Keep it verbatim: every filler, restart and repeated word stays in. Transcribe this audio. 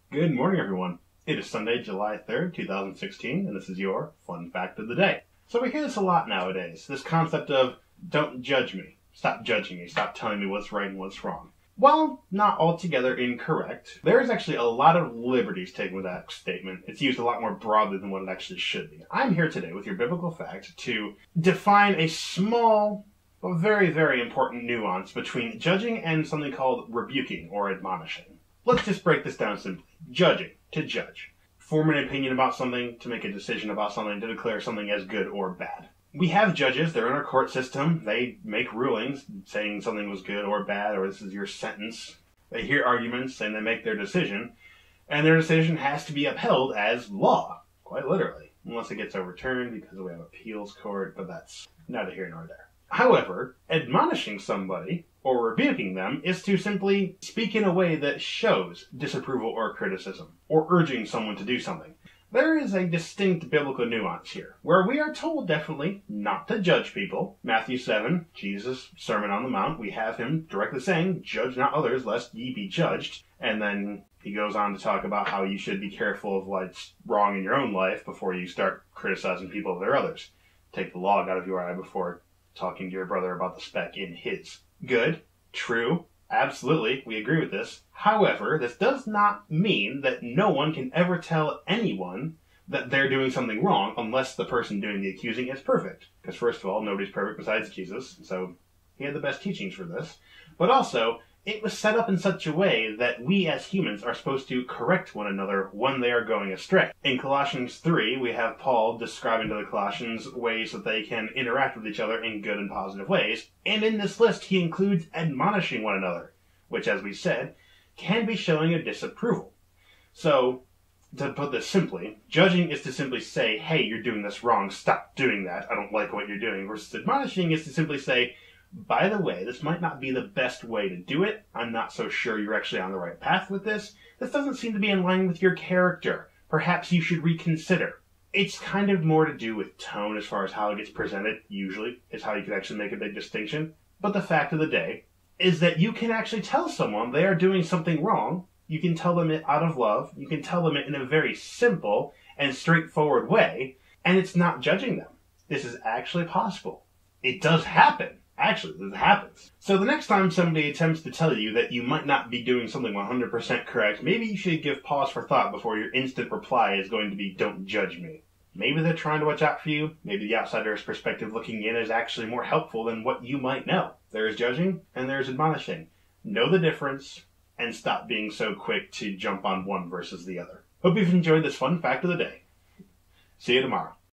Good morning, everyone. It is Sunday, July third, two thousand sixteen, and this is your Fun Fact of the Day. So we hear this a lot nowadays, this concept of, don't judge me, stop judging me, stop telling me what's right and what's wrong. While not altogether incorrect, there is actually a lot of liberties taken with that statement. It's used a lot more broadly than what it actually should be. I'm here today with your biblical fact to define a small, but very, very important nuance between judging and something called rebuking or admonishing. Let's just break this down simply. Judging, to judge. Form an opinion about something, to make a decision about something, to declare something as good or bad. We have judges, they're in our court system, they make rulings saying something was good or bad, or this is your sentence. They hear arguments and they make their decision, and their decision has to be upheld as law, quite literally. Unless it gets overturned because we have appeals court, but that's neither here nor there. However, admonishing somebody or rebuking them is to simply speak in a way that shows disapproval or criticism, or urging someone to do something. There is a distinct biblical nuance here, where we are told definitely not to judge people. Matthew seven, Jesus' Sermon on the Mount, we have him directly saying, "Judge not others, lest ye be judged." And then he goes on to talk about how you should be careful of what's wrong in your own life before you start criticizing people of their others. Take the log out of your eye before talking to your brother about the speck in his. Good, true, absolutely, we agree with this. However, this does not mean that no one can ever tell anyone that they're doing something wrong unless the person doing the accusing is perfect. Because first of all, nobody's perfect besides Jesus, so he had the best teachings for this. But also, it was set up in such a way that we as humans are supposed to correct one another when they are going astray. In Colossians three, we have Paul describing to the Colossians ways that they can interact with each other in good and positive ways, and in this list he includes admonishing one another, which, as we said, can be showing a disapproval. So, to put this simply, judging is to simply say, hey, you're doing this wrong, stop doing that, I don't like what you're doing, versus admonishing is to simply say, by the way, this might not be the best way to do it. I'm not so sure you're actually on the right path with this. This doesn't seem to be in line with your character. Perhaps you should reconsider. It's kind of more to do with tone as far as how it gets presented, usually, is how you can actually make a big distinction. But the fact of the day is that you can actually tell someone they are doing something wrong. You can tell them it out of love. You can tell them it in a very simple and straightforward way, and it's not judging them. This is actually possible. It does happen. Actually, this happens. So the next time somebody attempts to tell you that you might not be doing something one hundred percent correct, maybe you should give pause for thought before your instant reply is going to be, don't judge me. Maybe they're trying to watch out for you. Maybe the outsider's perspective looking in is actually more helpful than what you might know. There is judging and there is admonishing. Know the difference and stop being so quick to jump on one versus the other. Hope you've enjoyed this fun fact of the day. See you tomorrow.